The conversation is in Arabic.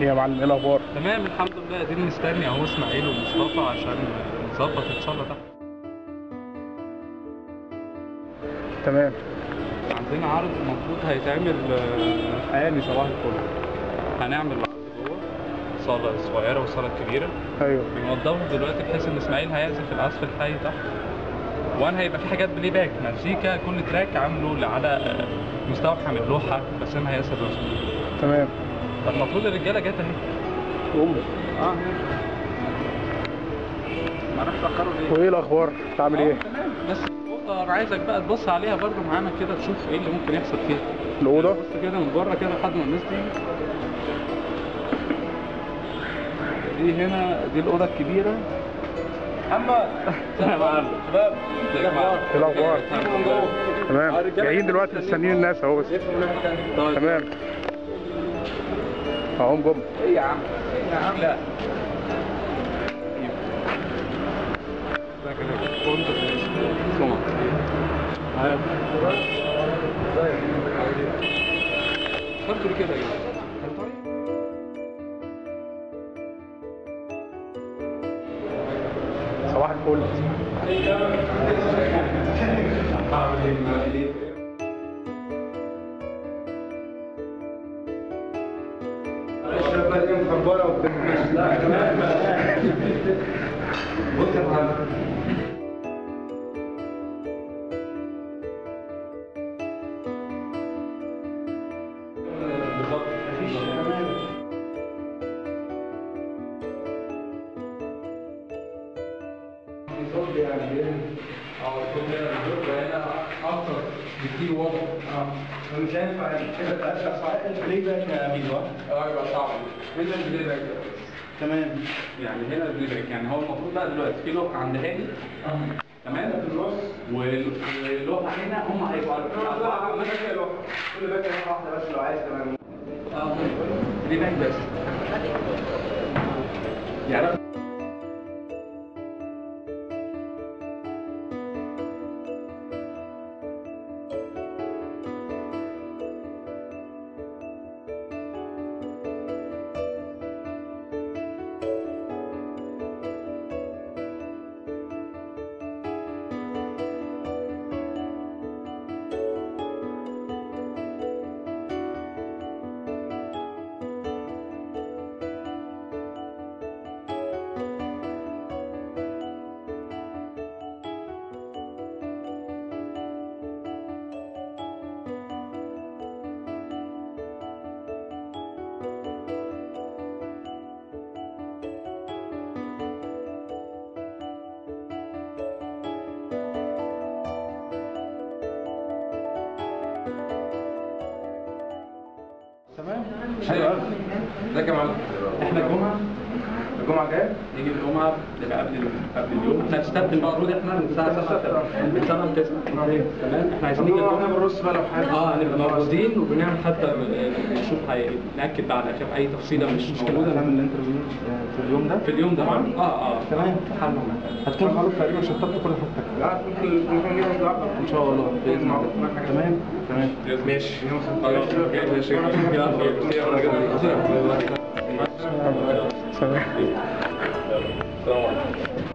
ايه يا معلم، ايه الاخبار؟ تمام الحمد لله، قاعدين مستني اهو اسماعيل ومصطفى عشان نظبط ان شاء الله تحت. تمام. عندنا عرض المفروض هيتعمل حالي صباح الفل. هنعمل عرض جوه صاله صغيره وصاله كبيره. ايوه. بنوضبه دلوقتي بحيث ان اسماعيل هيعزف العزف الحي تحت، وانا هيبقى في حاجات بلاي باك مزيكا، كل تراك عامله على مستوحى من لوحه رسمها ياسر رشدي. تمام. فالمفروض الرجاله جت اهي. ما راح تاخروا ليه؟ وايه الاخبار؟ بتعمل ايه؟ تمام، بس الاوضه انا عايزك بقى تبص عليها برضه معانا كده، تشوف ايه اللي ممكن يحصل فيها. الاوضه؟ بص كده من بره كده لحد ما الناس تيجي. دي هنا دي الاوضه الكبيره. محمد يا معلم شباب، ايه الاخبار؟ تمام، جايين دلوقتي مستنيين الناس اهو. بس تمام اهم جم. ايه يا عم، ايه يا عم، لا فكروا كده يا جماعه. صباح الفل. اكتر بكتير واضح. مش هينفع كده تأثر البلاي باك يا ميدو. يبقى صعب. هنا البلاي باك ده تمام. يعني هنا البلاي باك، يعني هو المفروض بقى دلوقتي في لوحه عند هاني. تمام في النص، واللوحه هنا هم هيبقوا كل باك لوحه واحده بس لو عايز كمان. بلاي باك بس يعني. تمام. حلو قوي. ازيك يا معلم؟ احنا الجمعه الجايه نيجي الجمعه نبقى قبل اليوم. احنا هنستبدل المفروض احنا من الساعه 7 من 7 ل 9. تمام. احنا عايزين نيجي احنا بنرص بقى لو حاجه. هنبقى موجودين وبنعمل حتى نشوف ناكد بقى على اي تفصيله مش موجوده. هنعمل الانترفيو في اليوم ده. في اليوم ده تمام. هتكون خلاص تقريبا شطبت كل حاجتك. لا ممكن نجهز لوحدك ان شاء الله باذن الله. تمام ماشي. ماشي. سلام. السلام عليكم.